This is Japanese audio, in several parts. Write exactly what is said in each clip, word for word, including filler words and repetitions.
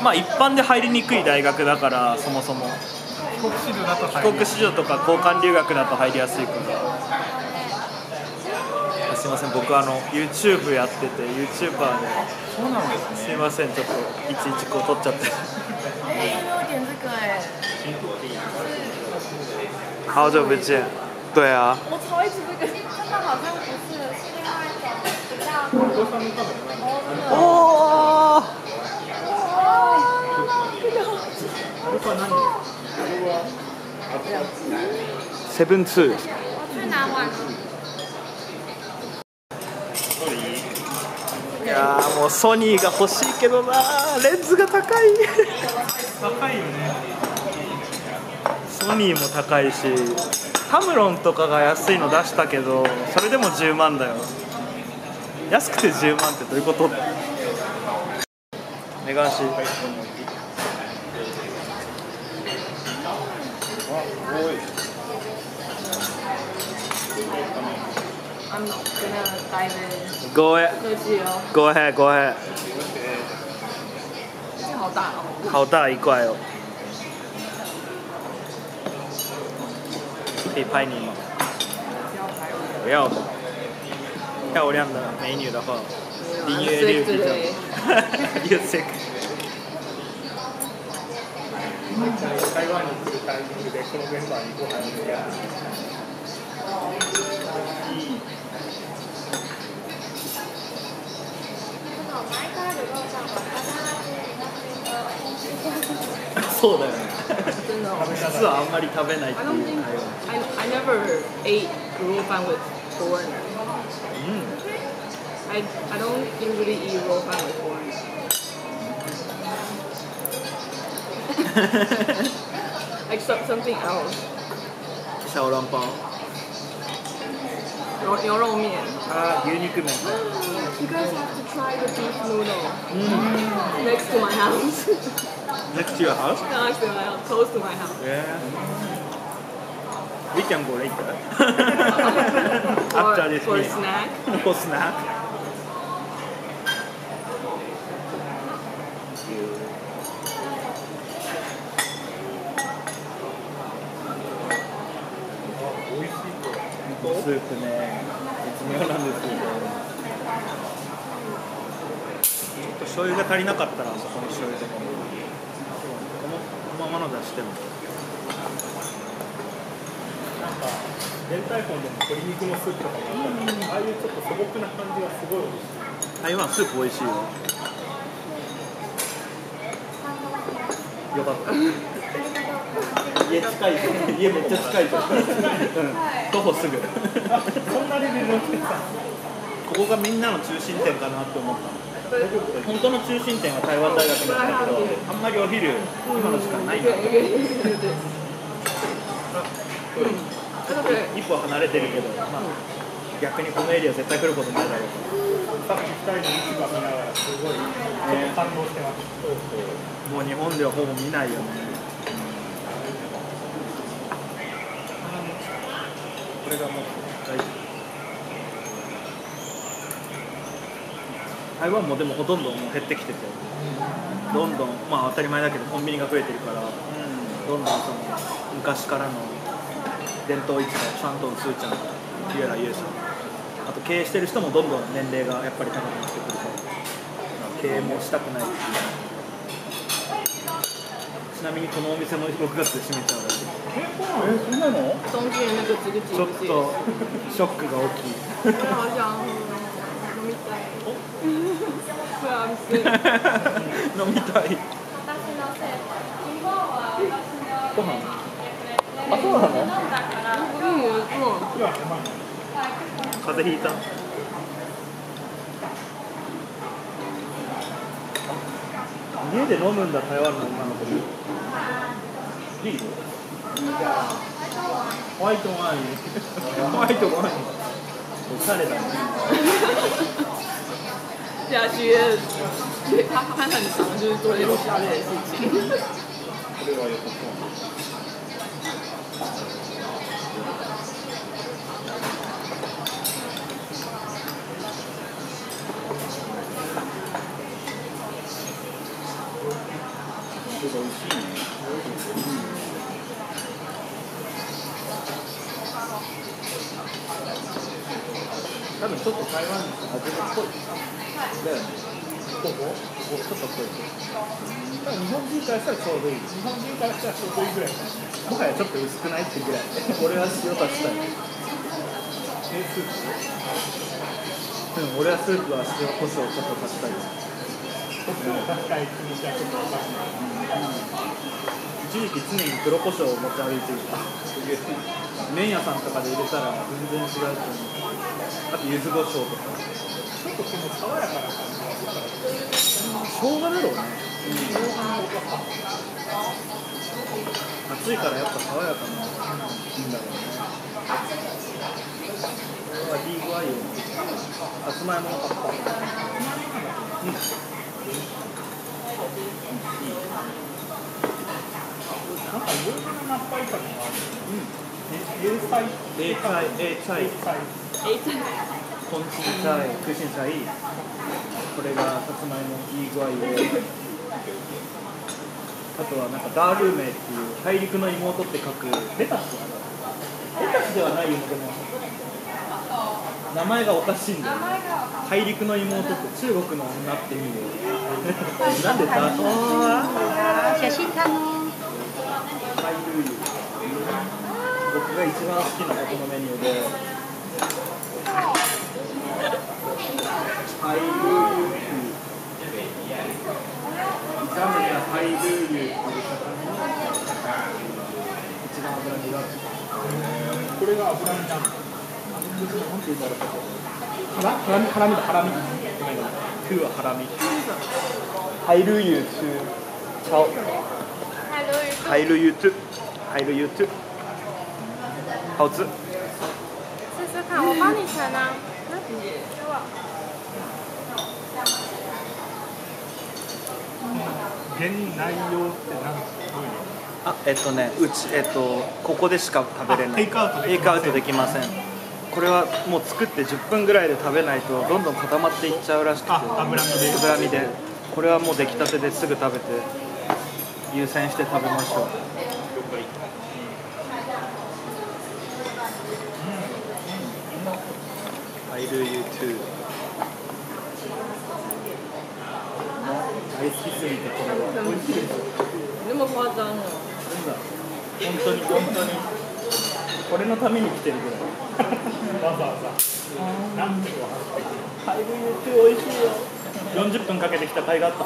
まあ一般で入りにくい大学だから、そもそも帰国子女だと帰国子女とか交換留学だと入りやすいから。すいません、僕あの YouTube やってて YouTuber で。 そうなんですね。 すいません、ちょっといちいちこう撮っちゃって。好久不见。对啊。 我超一直这个，真的好像不是，是另外一种比较。 おお。セブンツー。 我去哪玩？ いやーもうソニーが欲しいけどな、レンズが高い。 高いよね。 ソニーも高いし、タムロンとかが安いの出したけど、それでもじゅうまんだよ。安くてじゅうまんってどういうこと？メガシ。 I'm gonna dive in. Go ahead. 客气哦。 Go ahead. Go ahead. 这好大哦。 好大一块哦。可以拍你吗？不要的。漂亮的美女的话，订阅率比较。You sick。 台湾に来るタイミングでこのメンバーにご飯に行く。 そうだよね。実はあんまり食べないっていう。 I I never ate 卤肉饭 with foreigners. うん。 I I don't usually eat 卤肉饭 with foreigners. Like some, something else. 小籠包。 牛牛肉面。 あ、牛肉麺。 You guys have to try the beef noodle. Next to my house. Next to your house? Next to my house. Close to my house. Yeah. We can go later. For, After this for a meeting. snack. For snack. スープね、絶妙なんですよね。ちょっと醤油が足りなかったら、そこに醤油とかもこのこのままの出しても。 なんか連帯本でも鶏肉のスープとかもあったり、ああいうちょっと素朴な感じがすごい美味しい。 台湾スープ美味しいよ。よかった。家近いぞ。家めっちゃ近いぞ。うん、徒歩すぐ。 そんなレベルのさ。 ここがみんなの中心点かなって思った。本当の中心点は台湾大学なんだけど、あんまりお昼今の時間ないんだけど。一歩離れてるけど、まあ、逆にこのエリア絶対来ることないだろう。 さっきふたりの市場見ながらすごい感動してます。 もう日本ではほぼ見ないよね。これがもう大事。台湾もでもほとんどもう減ってきてて、どんどんまあ当たり前だけどコンビニが増えてるから、うん、どんどんその昔からの伝統市場、山東スーちゃん、ユエラユエさん、あと経営してる人もどんどん年齢がやっぱり高くなってくるから、経営もしたくないっていう。ちなみにこのお店もろくがつで閉めちゃうらしい。 え、そんなの？ 中间那个这个ちょっとショックが大きい。 好想飲みたい。 飲みたい。ご飯？あ、そうなの？ うん、そう。 風邪ひいた？家で飲むんだ、台湾の女の子に。ビール？ホワイトワイン。ホワイトワイン。おしゃれだね。 家居，他他很常就是做一些下列的事情。 台スが美味しいね。多分ちょっと台湾の味が濃い。だよね。 どこ？ ちょっと濃い。 日本人からしたらちょうどいい。日本人からしたらちょうどいいぐらい。 もはやちょっと薄くないってぐらい。俺は塩足したい。 え、スープ？ うん、俺はスープは塩コショウちょっと足したい。 こっちも足したい気持ちはちょっと分かんない。 一時期常に黒コショウを持ち歩いていた。麺屋さんとかで入れたら全然違うと思う。あと柚子胡椒とか。 ちょっとこの爽やかな感じがするから。 生姜だろうね。 生姜の音が暑いからやっぱ爽やかないいんだろうね。これはいい具合よ。さつまいもの葉っぱ。うん。いい。 なんかいろいろなナッパイカリがある。 うん。 エーサイ。 エーサイ、エーサイ。コンチンチャイ、クシンチャイ。これがさつまいもいい具合よ。あとはなんかダールーメイっていう大陸の妹って書くレタス。レタスではないよね、でも名前がおかしいんだよね。大陸の妹って中国の女って意味でなんでダールーメイ？ 写真撮ろう。 ハイルーユ、僕が一番好きなここのメニューでハイルーユっていう炒めたハイルーユっていう魚の一番脂身がこれが脂身じゃん。 なんて言うんだろうか。 ハラハラミハラミだハラミ。 トゥーはハラミ。ハイルーユトゥチャオ。ハイルーユトゥ。ハイルーユトゥ。好吃。 试试看，我帮你盛啊。 原内容って何？ あ、えっとね、うち、えっと、ここでしか食べれない。 テイクアウトできません。 テイクアウトできません。これはもう作ってじゅっぷんぐらいで食べないとどんどん固まっていっちゃうらしくて。 あ、脂身で。 脂身で。これはもう出来たてですぐ食べて優先して食べましょう。ハイルーユートゥー。大好きすぎてこれは美味しいです。 那么夸张哦？ 本当に本当にこれのために来てるぐらい。 わざわざ。何キロハイルーユートゥー美味しいよ。よんじゅっぷんかけてきた甲斐があった。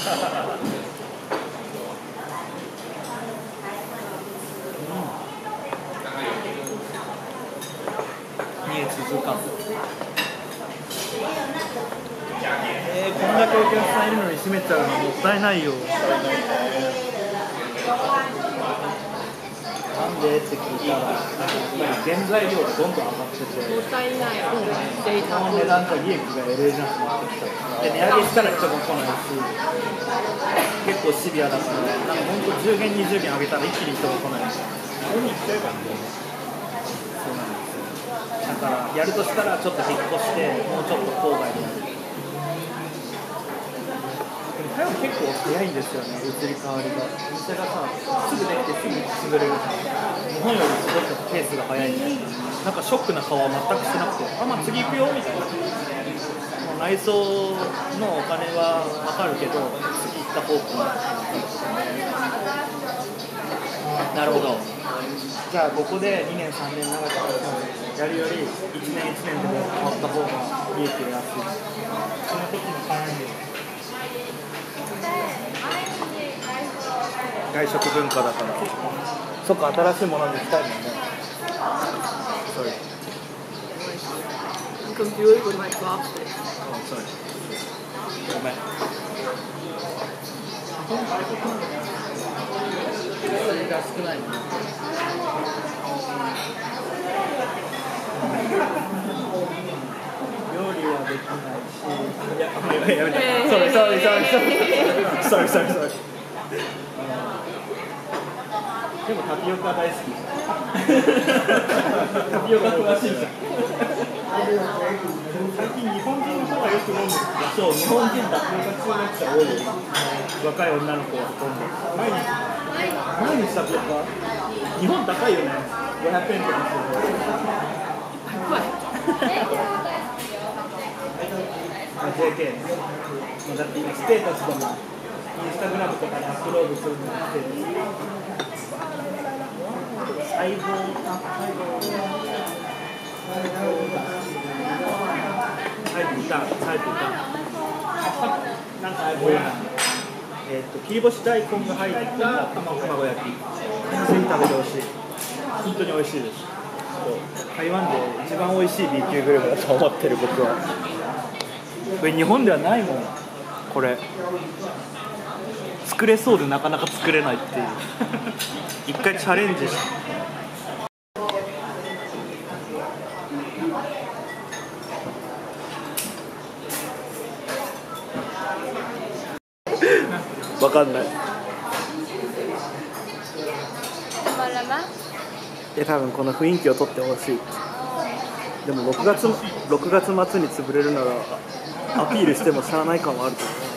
にえ続かん。えー、こんだけお客さんいるのに閉めちゃうのもったいないよ。なんでって聞いたら、原材料がどんどん上がってて、 もったいない。デーこタの値段じゃ利益が得れなくなってきた。で、値上げしたら人も来ないし、結構シビアだから、なんか本当じゅうげん、にじゅうげん上げたら一気に人が来ないし。 海行っちゃえばいいんだよね。 そうなんですよ。だからやるとしたらちょっと引っ越してもうちょっと郊外になる。でも台湾結構早いんですよね、移り変わりが。店がさすぐできてすぐ潰れる。日本よりすごくペースが早いんですよ。なんかショックな顔は全くしてなくて、あ、まあ次行くよみたいな。もう内装のお金は分かるけど次行った方向なるほど。じゃあここでにねんさんねん長くやるよりいちねんいちねんでも変わった方が利益が安い。 その時のタイミング。 外食文化だから。そっか、新しいものに行きたいもんね。Sorry. I'm confused with my chopsticks. Oh, sorry. ごめん。それが少ないもんね。料理はできないし、いや、やめて。Sorry, sorry, sorry, sorry, sorry, sorry. でもタピオカ大好き。タピオカ詳しいじゃん。 最近日本人の方がよく飲んでる。 そう、日本人タピオカ中毒者多いよ。 若い女の子はほとんど毎日毎日食べるか日本高いよねごひゃくえんとかするまあ ジェーケー ね、まあ、だって今ステータスでもインスタグラムとかにアップロードするのにステータス細胞細胞いた細胞いたなんか細胞やえっと切り干し大根が入った卵焼きぜひ食べてほしい本当に美味しいです台湾で一番美味しい B 級グルメだと思ってる僕はこれ日本ではないもんこれ作れそうでなかなか作れないっていう一回チャレンジしてわかんない。いや多分この雰囲気を取ってほしい。でもろくがつろくがつ末に潰れるならアピールしてもしゃあない感はあると思う。